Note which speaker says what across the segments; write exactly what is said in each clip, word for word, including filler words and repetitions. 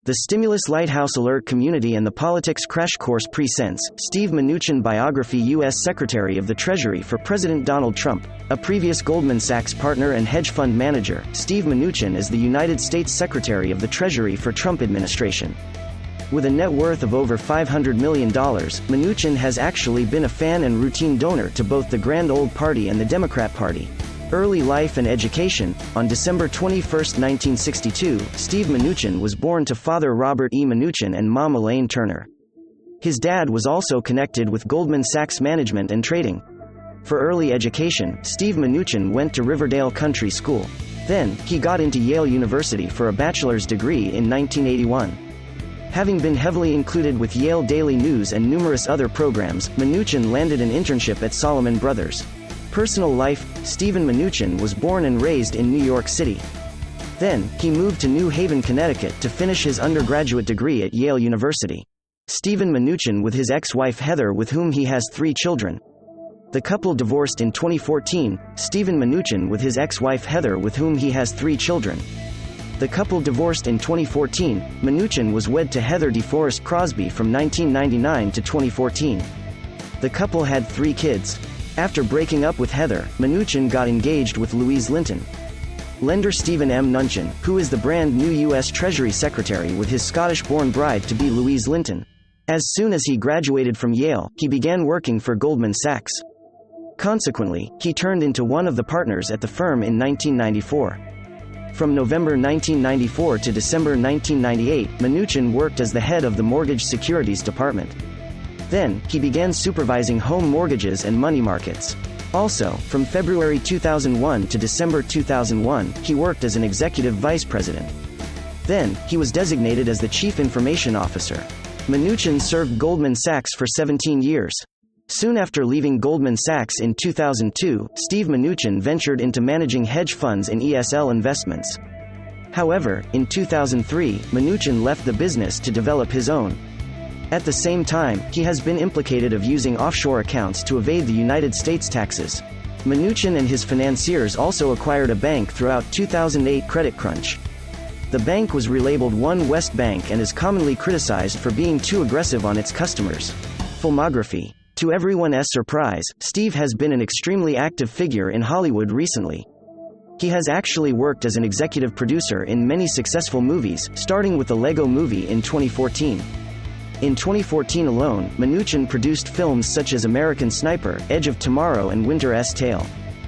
Speaker 1: The Stimulus Lighthouse Alert Community and the Politics Crash Course presents Steve Mnuchin Biography, U S Secretary of the Treasury for President Donald Trump. A previous Goldman Sachs partner and hedge fund manager, Steve Mnuchin is the United States Secretary of the Treasury for Trump administration. With a net worth of over five hundred million dollars, Mnuchin has actually been a fan and routine donor to both the Grand Old Party and the Democrat Party. Early life and education. On December twenty-first, nineteen sixty-two, Steve Mnuchin was born to father Robert E. Mnuchin and mom Elaine Turner. His dad was also connected with Goldman Sachs management and trading. For early education, Steve Mnuchin went to Riverdale Country School. Then, he got into Yale University for a bachelor's degree in nineteen eighty-one. Having been heavily included with Yale Daily News and numerous other programs, Mnuchin landed an internship at Salomon Brothers. Personal life. Stephen Mnuchin was born and raised in New York City. Then, he moved to New Haven, Connecticut to finish his undergraduate degree at Yale University. Stephen Mnuchin with his ex-wife Heather, with whom he has three children. The couple divorced in twenty fourteen. Stephen Mnuchin with his ex-wife Heather, with whom he has three children. The couple divorced in twenty fourteen. Mnuchin was wed to Heather DeForest Crosby from nineteen ninety-nine to twenty fourteen. The couple had three kids. After breaking up with Heather, Mnuchin got engaged with Louise Linton. Lender Stephen M. Mnuchin, who is the brand new U S Treasury Secretary with his Scottish-born bride to be Louise Linton. As soon as he graduated from Yale, he began working for Goldman Sachs. Consequently, he turned into one of the partners at the firm in nineteen ninety-four. From November nineteen ninety-four to December nineteen ninety-eight, Mnuchin worked as the head of the Mortgage Securities Department. Then, he began supervising home mortgages and money markets. Also, from February two thousand one to December two thousand one, he worked as an executive vice president. Then, he was designated as the chief information officer. Mnuchin served Goldman Sachs for seventeen years. Soon after leaving Goldman Sachs in two thousand two, Steve Mnuchin ventured into managing hedge funds in E S L Investments. However, in two thousand three, Mnuchin left the business to develop his own. At the same time, he has been implicated of using offshore accounts to evade the United States taxes. Mnuchin and his financiers also acquired a bank throughout two thousand eight. Credit Crunch. The bank was relabeled One West Bank and is commonly criticized for being too aggressive on its customers. Filmography. To everyone's surprise, Steve has been an extremely active figure in Hollywood recently. He has actually worked as an executive producer in many successful movies, starting with the Lego Movie in twenty fourteen. In twenty fourteen alone, Mnuchin produced films such as American Sniper, Edge of Tomorrow and Winter's Tale.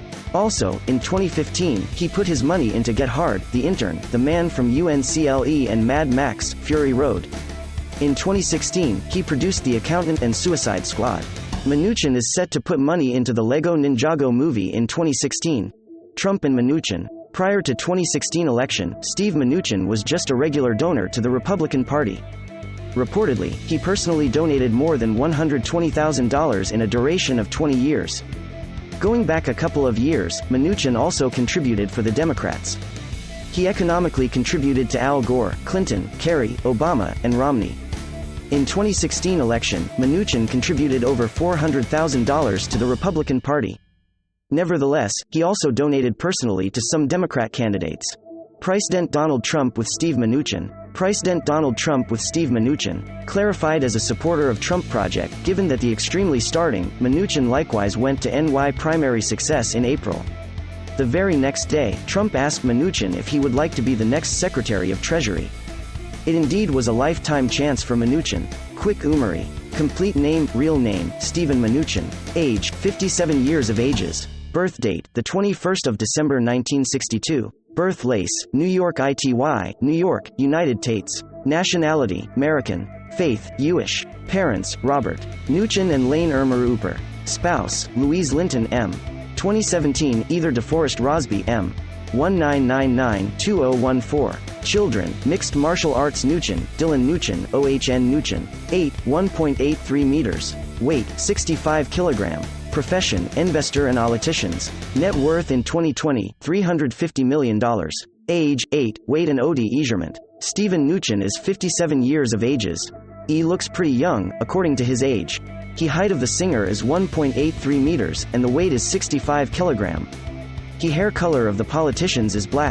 Speaker 1: Also, in twenty fifteen, he put his money into Get Hard, The Intern, The Man from U N C L E and Mad Max, Fury Road. In twenty sixteen, he produced The Accountant and Suicide Squad. Mnuchin is set to put money into the Lego Ninjago movie in twenty sixteen. Trump and Mnuchin. Prior to twenty sixteen election, Steve Mnuchin was just a regular donor to the Republican Party. Reportedly, he personally donated more than one hundred twenty thousand dollars in a duration of twenty years. Going back a couple of years, Mnuchin also contributed for the Democrats. He economically contributed to Al Gore, Clinton, Kerry, Obama, and Romney. In twenty sixteen election, Mnuchin contributed over four hundred thousand dollars to the Republican Party. Nevertheless, he also donated personally to some Democrat candidates. President Donald Trump with Steve Mnuchin. President Donald Trump with Steve Mnuchin, clarified as a supporter of Trump Project, given that the extremely starting, Mnuchin likewise went to N Y primary success in April. The very next day, Trump asked Mnuchin if he would like to be the next Secretary of Treasury. It indeed was a lifetime chance for Mnuchin. Quick Umari. Complete name, real name, Stephen Mnuchin. Age, fifty-seven years of ages. Birth date, the twenty-first of December nineteen sixty-two. Birthplace, New York, I T Y, New York, United States. Nationality, American. Faith, Jewish. Parents, Robert Mnuchin and Lane Irma Ooper. Spouse, Louise Linton M. twenty seventeen, either DeForest Crosby M. one nine nine nine two zero one four. Children, Mixed Martial Arts Mnuchin, Dylan Mnuchin, O H N Mnuchin. Age, one point eight three meters. Weight, sixty-five kilograms. Profession, investor and politicians. Net worth in twenty twenty, three hundred fifty million dollars. Age, eight, weight and O D measurement. Stephen Mnuchin is fifty-seven years of ages. He looks pretty young, according to his age. He height of the singer is one point eight three meters, and the weight is sixty-five kilograms. He hair color of the politicians is black.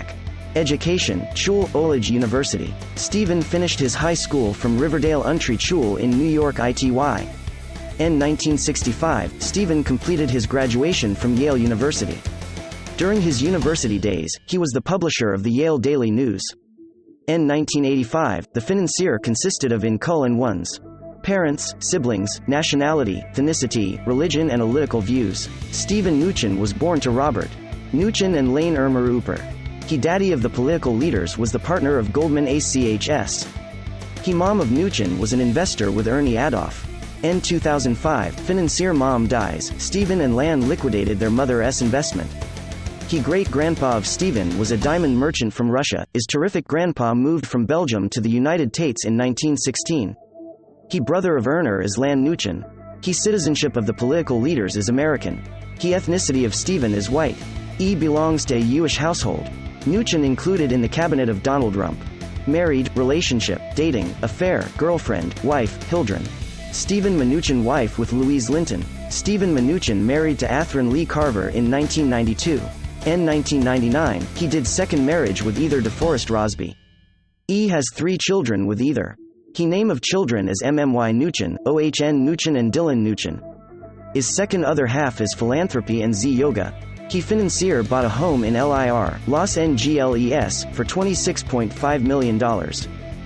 Speaker 1: Education, Schule, Olige University. Stephen finished his high school from Riverdale Untry Schule in New York I T Y. In nineteen sixty-five, Stephen completed his graduation from Yale University. During his university days, he was the publisher of the Yale Daily News. In nineteen eighty-five, the financier consisted of in Cullen one's parents, siblings, nationality, ethnicity, religion and political views. Stephen Mnuchin was born to Robert Mnuchin and Lane Irma Rupert. He daddy of the political leaders was the partner of Goldman Sachs. He mom of Mnuchin was an investor with Ernie Adolph. In two thousand five, financier mom dies, Stephen and Lan liquidated their mother's investment. He great-grandpa of Stephen was a diamond merchant from Russia. His terrific grandpa moved from Belgium to the United States in nineteen sixteen. He brother of Erner is Lan Mnuchin. He citizenship of the political leaders is American. He ethnicity of Stephen is white. He belongs to a Jewish household. Mnuchin included in the cabinet of Donald Trump. Married, relationship, dating, affair, girlfriend, wife, Hildren. Stephen Mnuchin wife with Louise Linton. Stephen Mnuchin married to Athrun Lee Carver in nineteen ninety-two. In nineteen ninety-nine, he did second marriage with either DeForest Rosby. He has three children with either. He name of children is M M Y Mnuchin, O H N Mnuchin and Dylan Mnuchin. His second other half is philanthropy and Z yoga. He financier bought a home in L I R, Los Angeles, for twenty-six point five million dollars.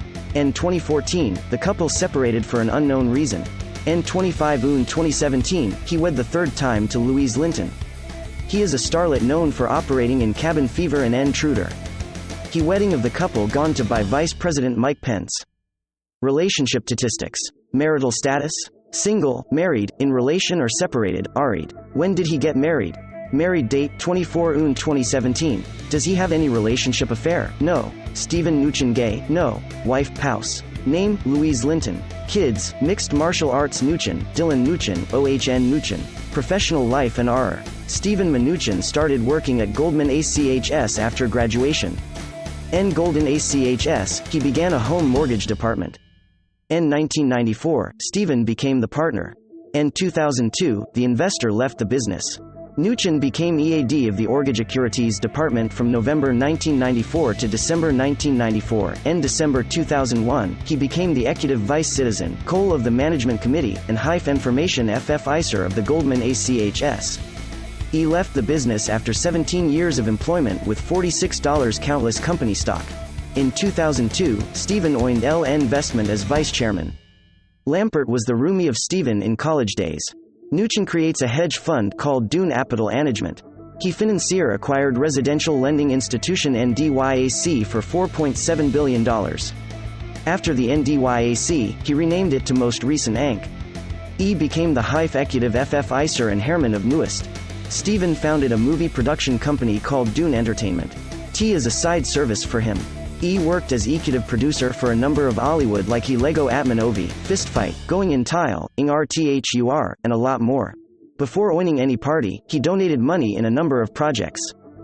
Speaker 1: In twenty fourteen, the couple separated for an unknown reason. In twenty-five June twenty seventeen, he wed the third time to Louise Linton. He is a starlet known for operating in Cabin Fever and Intruder. He wedding of the couple gone to by Vice President Mike Pence. Relationship statistics. Marital status? Single, married, in relation or separated, married. When did he get married? Married date, twenty-four June twenty seventeen. Does he have any relationship affair? No. Stephen Mnuchin gay? No. Wife, Pouse. Name, Louise Linton. Kids, mixed martial arts Mnuchin, Dylan Mnuchin, O H N Mnuchin. Professional life and R. Stephen Mnuchin started working at Goldman Sachs after graduation. In Goldman Sachs, he began a home mortgage department. In nineteen ninety-four, Stephen became the partner. In two thousand two, the investor left the business. Mnuchin became E A D of the Orgajacurities Department from November nineteen ninety-four to December nineteen ninety-four. In December two thousand one, he became the Executive Vice Citizen, Cole of the Management Committee, and Hive Information F F Iser of the Goldman Sachs. He left the business after seventeen years of employment with forty-six dollars countless company stock. In two thousand two, Stephen joined L N Investment as vice chairman. Lampert was the roomie of Stephen in college days. Mnuchin creates a hedge fund called Dune Capital Management. He financier acquired residential lending institution N D Y A C for four point seven billion dollars. After the N D Y A C, he renamed it to most recent Incorporated. He became the Hive executive F F Iser and Herman of Newest. Stephen founded a movie production company called Dune Entertainment. T is a side service for him. He worked as executive producer for a number of Hollywood like he Lego Atman Ovi, Fistfight, Going in Tile, Ing R T H U R, and a lot more. Before owning any party, he donated money in a number of projects.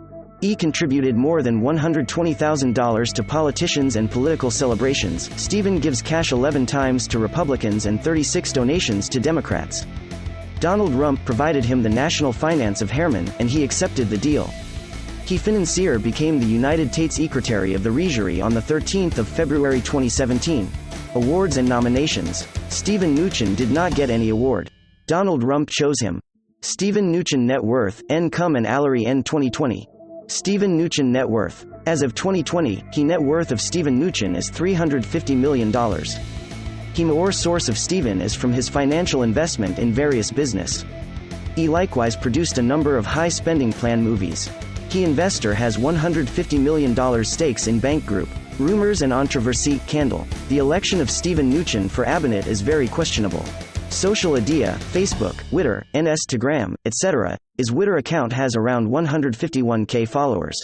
Speaker 1: He contributed more than one hundred twenty thousand dollars to politicians and political celebrations. Stephen gives cash eleven times to Republicans and thirty-six donations to Democrats. Donald Trump provided him the national finance of Herman, and he accepted the deal. He financier became the United States Secretary of the Treasury on the thirteenth of February twenty seventeen. Awards and nominations. Stephen Mnuchin did not get any award. Donald Trump chose him. Stephen Mnuchin net worth, income and salary in twenty twenty. Stephen Mnuchin net worth. As of twenty twenty, he net worth of Stephen Mnuchin is three hundred fifty million dollars. He more source of Stephen is from his financial investment in various business. He likewise produced a number of high spending plan movies. He investor has one hundred fifty million dollars stakes in Bank Group. Rumors and controversy. Candle. The election of Stephen Mnuchin for cabinet is very questionable. Social media, Facebook, Twitter, Instagram, et cetera. His Twitter account has around one hundred fifty-one thousand followers.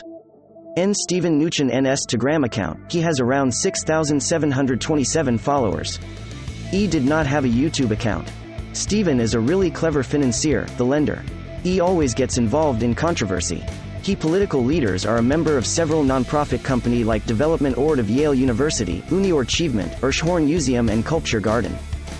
Speaker 1: In Stephen Mnuchin Instagram account, he has around six thousand seven hundred twenty-seven followers. He did not have a YouTube account. Stephen is a really clever financier, the lender. He always gets involved in controversy. Key political leaders are a member of several non-profit company like Development Board of Yale University, Unior Achievement, Hirshhorn Museum and Culture Garden.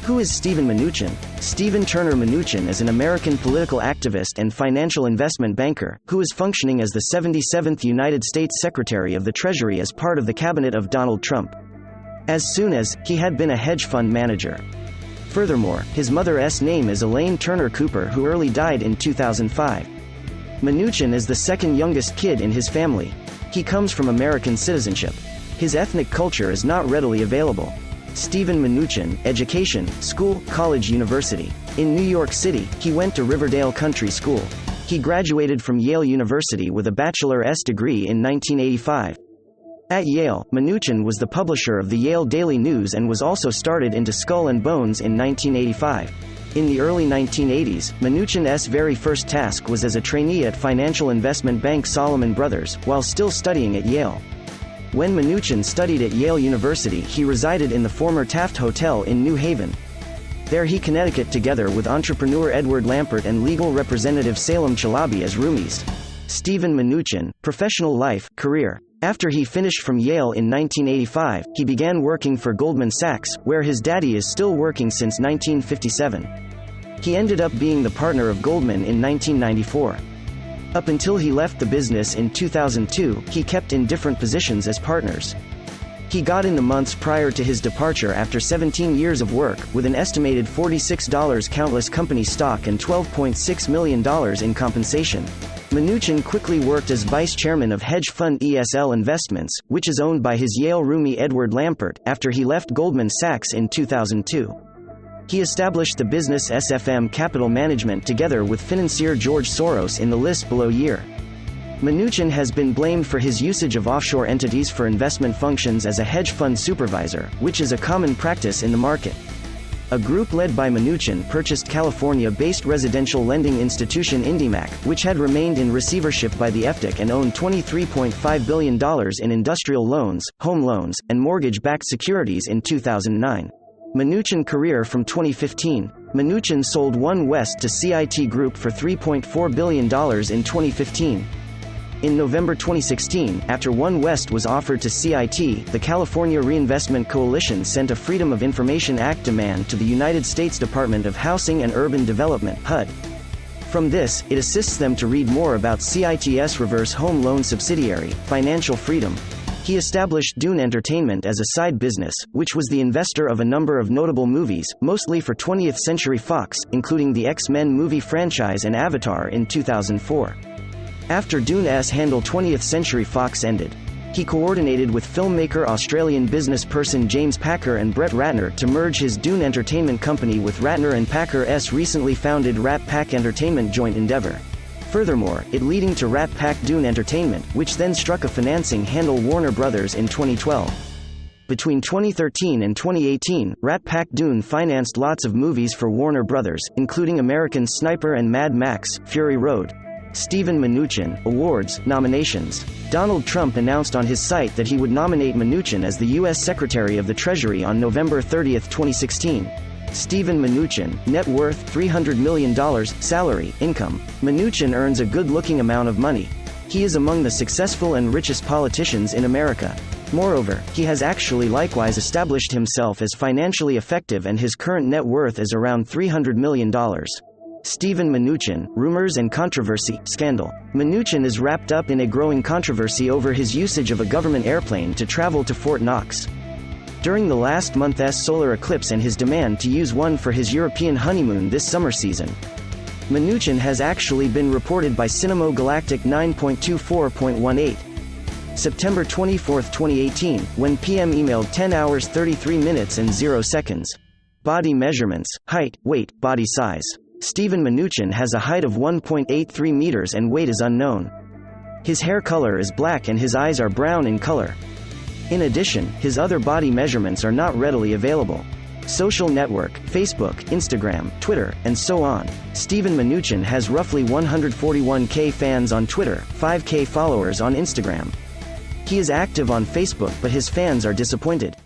Speaker 1: Who is Steven Mnuchin? Steven Turner Mnuchin is an American political activist and financial investment banker, who is functioning as the seventy-seventh United States Secretary of the Treasury as part of the cabinet of Donald Trump. As soon as, he had been a hedge fund manager. Furthermore, his mother's name is Elaine Turner Cooper, who early died in two thousand five. Mnuchin is the second youngest kid in his family. He comes from American citizenship. His ethnic culture is not readily available. Steven Mnuchin, education, school, college, university. In New York City, he went to Riverdale Country School. He graduated from Yale University with a bachelor's degree in nineteen eighty-five. At Yale, Mnuchin was the publisher of the Yale Daily News and was also started into Skull and Bones in nineteen eighty-five. In the early nineteen eighties, Mnuchin's very first task was as a trainee at financial investment bank Salomon Brothers, while still studying at Yale. When Mnuchin studied at Yale University, he resided in the former Taft Hotel in New Haven. There he Connecticut together with entrepreneur Edward Lampert and legal representative Salem Chalabi as roomies. Steven Mnuchin, professional life, career. After he finished from Yale in nineteen eighty-five, he began working for Goldman Sachs, where his daddy is still working since nineteen fifty-seven. He ended up being the partner of Goldman in nineteen ninety-four. Up until he left the business in two thousand two, he kept in different positions as partners. He got in the months prior to his departure after seventeen years of work, with an estimated forty-six dollars countless company stock and twelve point six million dollars in compensation. Mnuchin quickly worked as vice chairman of hedge fund E S L Investments, which is owned by his Yale roomie Edward Lampert, after he left Goldman Sachs in two thousand two. He established the business S F M Capital Management together with financier George Soros in the list below year. Mnuchin has been blamed for his usage of offshore entities for investment functions as a hedge fund supervisor, which is a common practice in the market. A group led by Mnuchin purchased California-based residential lending institution IndyMac, which had remained in receivership by the F D I C and owned twenty-three point five billion dollars in industrial loans, home loans, and mortgage-backed securities in two thousand nine. Mnuchin career from twenty fifteen. Mnuchin sold One West to C I T Group for three point four billion dollars in twenty fifteen. In November twenty sixteen, after One West was offered to C I T, the California Reinvestment Coalition sent a Freedom of Information Act demand to the United States Department of Housing and Urban Development (H U D). From this, it assists them to read more about C I T's reverse home loan subsidiary, Financial Freedom. He established Dune Entertainment as a side business, which was the investor of a number of notable movies, mostly for twentieth Century Fox, including the X-Men movie franchise and Avatar in two thousand four. After Dune's handle twentieth Century Fox ended, he coordinated with filmmaker Australian businessperson James Packer and Brett Ratner to merge his Dune Entertainment company with Ratner and Packer's recently founded Rat Pack Entertainment joint endeavor. Furthermore, it leading to Rat Pack Dune Entertainment, which then struck a financing handle Warner Brothers in twenty twelve. Between twenty thirteen and twenty eighteen, Rat Pack Dune financed lots of movies for Warner Brothers, including American Sniper and Mad Max: Fury Road. Steven Mnuchin, awards, nominations. Donald Trump announced on his site that he would nominate Mnuchin as the U S Secretary of the Treasury on November thirtieth, twenty sixteen. Steven Mnuchin, net worth three hundred million dollars, salary, income. Mnuchin earns a good-looking amount of money. He is among the successful and richest politicians in America. Moreover, he has actually likewise established himself as financially effective, and his current net worth is around three hundred million dollars. Steven Mnuchin, rumors and controversy, scandal. Mnuchin is wrapped up in a growing controversy over his usage of a government airplane to travel to Fort Knox during the last month's solar eclipse and his demand to use one for his European honeymoon this summer season. Mnuchin has actually been reported by Cinema Galactic nine point two four point one eight. September twenty-fourth, twenty eighteen, when P M emailed ten hours thirty-three minutes and zero seconds. Body measurements, height, weight, body size. Steven Mnuchin has a height of one point eight three meters and weight is unknown. His hair color is black and his eyes are brown in color. In addition, his other body measurements are not readily available. Social network, Facebook, Instagram, Twitter, and so on. Steven Mnuchin has roughly one hundred forty-one K fans on Twitter, five K followers on Instagram. He is active on Facebook, but his fans are disappointed.